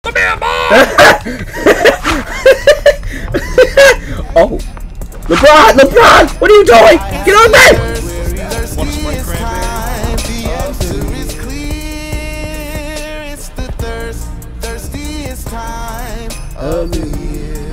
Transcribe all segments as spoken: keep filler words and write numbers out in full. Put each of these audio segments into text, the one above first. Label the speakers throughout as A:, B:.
A: Come here, boy!
B: Oh. LeBron! LeBron! What are you doing? Get on me!
A: Want to spray cranberry?
B: Of the year.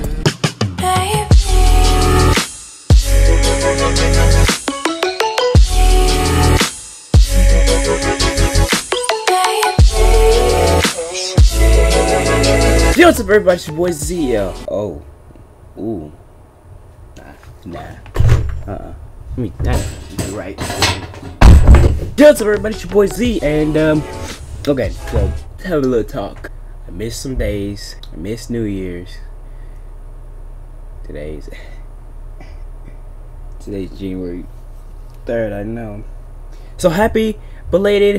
B: Yo, what's up, everybody? It's your boy Z. Uh, oh, ooh, nah, nah, uh, uh I mean, nah, you're right. Yo, what's up, everybody? It's your boy Z, and um, okay, so have a little talk. I missed some days. I missed New Year's. Today's today's January third. I know. So happy belated.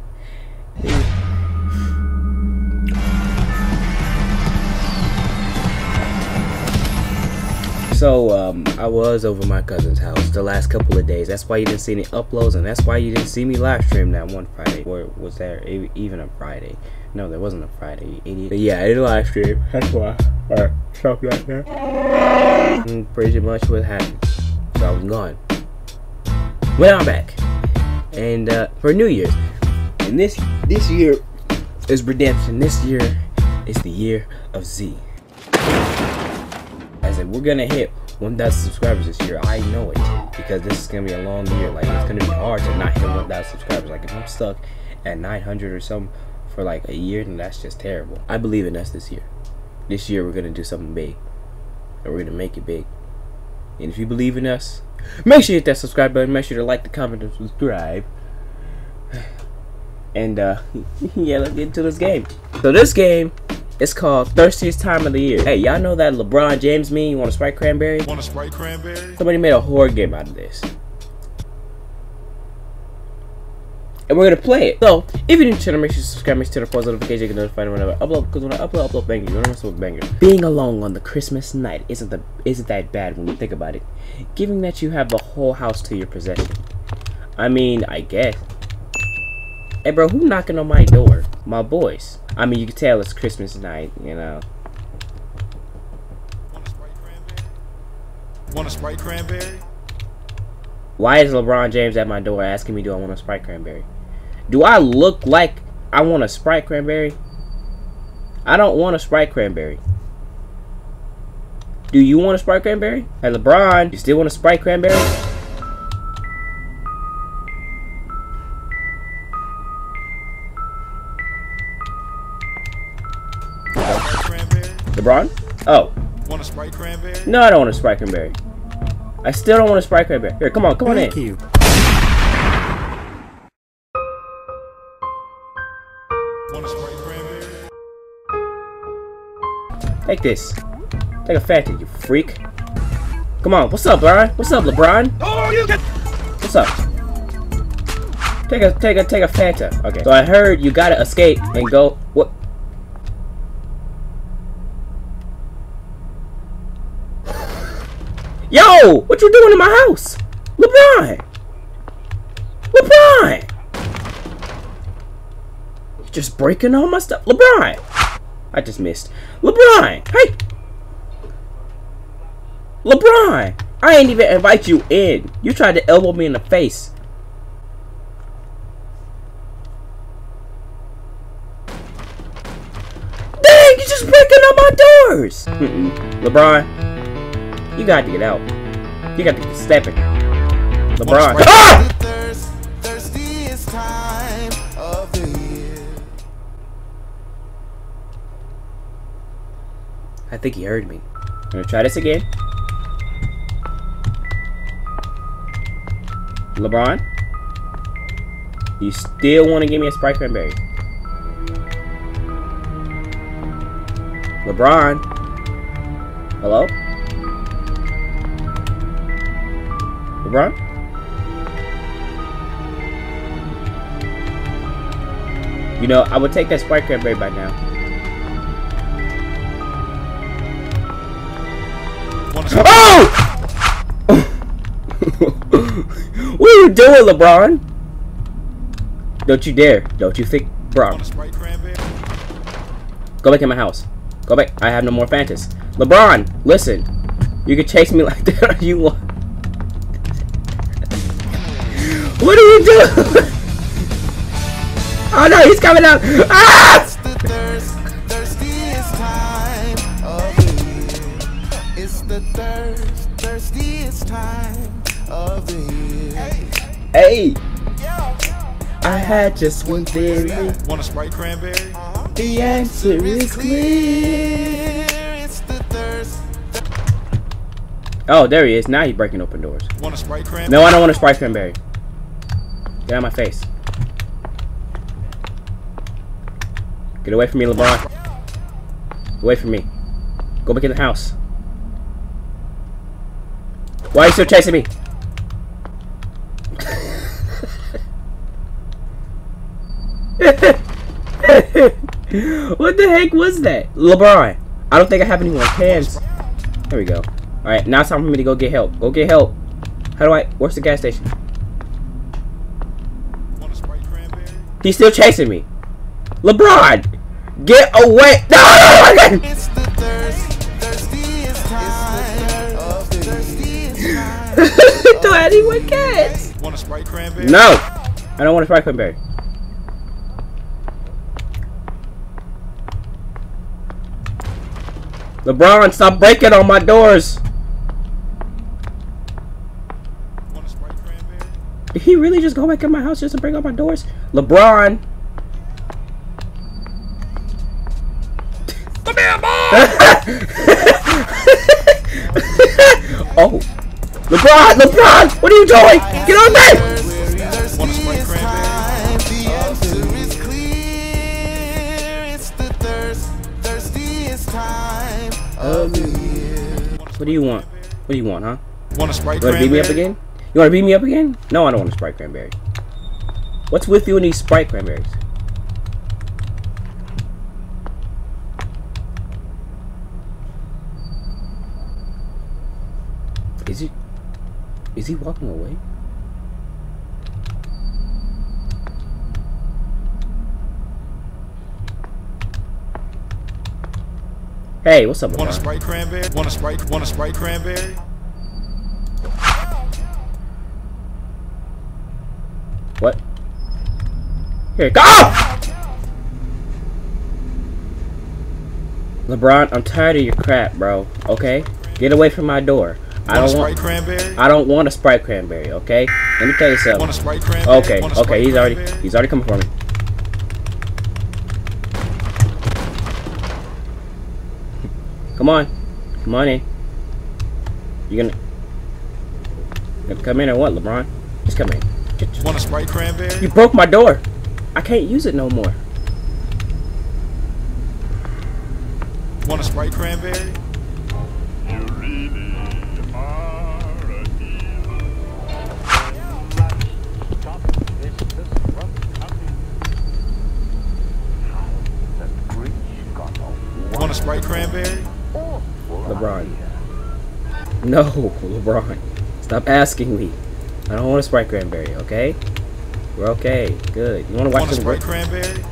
B: So um, I was over my cousin's house the last couple of days. That's why you didn't see any uploads, and that's why you didn't see me live stream that one Friday. Or was there even a Friday? No, there wasn't a Friday, you idiot. But yeah, I didn't live stream. That's why. Alright, stuff like that. And pretty much what happened. So I was gone. Well, I'm back, and uh, for New Year's, and this this year is redemption. This year is the year of Z. I said, we're gonna hit one thousand subscribers this year. I know it, because this is gonna be a long year. Like, it's gonna be hard to not hit one thousand subscribers. Like, if I'm stuck at nine hundred or something for like a year, then that's just terrible. I believe in us this year. This year we're gonna do something big, and we're gonna make it big. And if you believe in us, make sure you hit that subscribe button. Make sure to like, the comment, and subscribe. And uh, yeah, let's get into this game. So this game, it's called Thirstiest Time of the Year. Hey, y'all know that LeBron James meme? You want a Sprite Cranberry?
A: Want a Sprite Cranberry?
B: Somebody made a horror game out of this, and we're gonna play it. So, if you're new to the channel, make sure to subscribe, make sure to post notifications, you get notified whenever I upload. Because when I upload, upload bangers. You don't mess with bangers. Being alone on the Christmas night isn't the isn't that bad when you think about it, given that you have the whole house to your possession. I mean, I guess. Hey, bro, who knocking on my door? My boys. I mean, you can tell it's Christmas night, you know.
A: Want a Sprite Cranberry? Want a Sprite Cranberry?
B: Why is LeBron James at my door asking me, do I want a Sprite Cranberry? Do I look like I want a Sprite Cranberry? I don't want a Sprite Cranberry. Do you want a Sprite Cranberry? Hey, LeBron, you still want a Sprite Cranberry? LeBron? Oh.
A: Want a Sprite Cranberry?
B: No, I don't want a Sprite Cranberry. I still don't want a Sprite Cranberry. Here, come on, come on in.
C: Thank you.
A: Want a Sprite Cranberry?
B: Take this. Take a Fanta, you freak. Come on, what's up, LeBron? What's up, LeBron?
A: Oh, you get.
B: What's up? Take a, take a, take a Fanta. Okay. So I heard you gotta escape and go. What? Yo, what you doing in my house? LeBron! LeBron! You just breaking all my stuff. LeBron! I just missed. LeBron! Hey! LeBron! I ain't even invite you in. You tried to elbow me in the face. Dang, you just breaking all my doors! Mm-mm. LeBron, you got to get out. You got to get stepping. LeBron. Ah! I think he heard me. I'm gonna try this again. LeBron, you still want to give me a Sprite Cranberry? LeBron, hello? LeBron? You know, I would take that Sprite Cranberry by now. Oh! What are you doing, LeBron? Don't you dare. Don't you think, bro. Go back in my house. Go back. I have no more Fantas. LeBron, listen. You can chase me like that all you want. What are you doing? Oh no, he's coming out. Ah!
C: It's the thirst, thirstiest time of the year. It's the thirst, thirstiest time of the year.
B: Hey, I had just one theory.
A: Want a Sprite cranberry?
B: The answer is clear.
C: It's the thirst.
B: Oh, there he is. Now he's breaking open doors.
A: Want a Sprite cranberry?
B: No, I don't want a Sprite cranberry. Get out of my face. Get away from me, LeBron. Get away from me. Go back in the house. Why are you still chasing me? What the heck was that? LeBron, I don't think I have any more cans. There we go. Alright, now it's time for me to go get help. Go get help. How do I... Where's the gas station?
A: Want a Sprite cranberry?
B: He's still chasing me. LeBron! Get away! No! No, no, no.
C: It's the thirst, thirstiest time of the thirstiest time.
B: Don't have any more cans.
A: Want a Sprite cranberry?
B: No! I don't want a Sprite cranberry. LeBron, stop breaking on my doors!
A: Want a Sprite cranberry?
B: Did he really just go back in my house just to break on my doors? LeBron!
A: Come here, boy!
B: Oh! LeBron! LeBron! What are you doing? Get on me!
A: Want a Sprite cranberry?
C: The answer is clear. It's the thirst, thirstiest time of the year.
B: What do you want? What do you want, huh?
A: Want a Sprite
B: You wanna beat
A: cranberry?
B: me up again? You wanna beat me up again? No, I don't want a Sprite cranberry. What's with you and these Sprite cranberries? Is he... Is he walking away? Hey, what's up,
A: Want a
B: LeBron?
A: Sprite cranberry? Want a Sprite? Want a Sprite cranberry?
B: What? Here, go! LeBron, I'm tired of your crap, bro. Okay? Get away from my door. I
A: Want a
B: don't
A: Sprite
B: want.
A: cranberry?
B: I don't want a Sprite cranberry. Okay? Let me tell you
A: Want
B: something.
A: a Sprite cranberry?
B: Okay,
A: Want a Sprite
B: okay. He's already.
A: cranberry?
B: He's already coming for me. Come on, come on in. You gonna, gonna come in or what, LeBron? Just come in. Just-
A: Want a Sprite cranberry?
B: You broke my door. I can't use it no more.
A: Want a Sprite cranberry? Want a Sprite cranberry?
B: LeBron. No, LeBron. Stop asking me. I don't want a Sprite cranberry, okay? We're okay. Good. You wanna watch
A: Want a
B: the
A: Sprite
B: Grinch?
A: cranberry?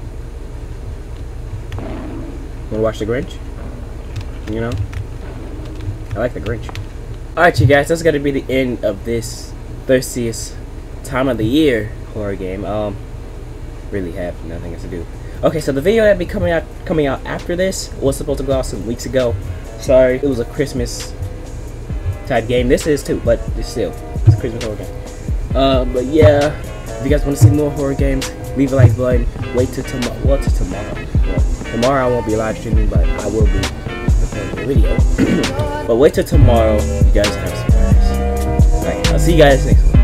B: You wanna watch the Grinch? You know? I like the Grinch. Alright, you guys, that's gonna be the end of this thirstiest time of the year horror game. Um really have nothing else to do. Okay, so the video that'd be coming out coming out after this was supposed to go out some weeks ago. Sorry, it was a Christmas type game. This is too, but it's still it's a Christmas horror game. Uh, but yeah, if you guys want to see more horror games, leave a like button. Wait till tomorrow. Well, till tomorrow. Well, tomorrow I won't be live streaming, but I will be recording a video. But wait till tomorrow. You guys have a surprise. Alright, I'll see you guys next one.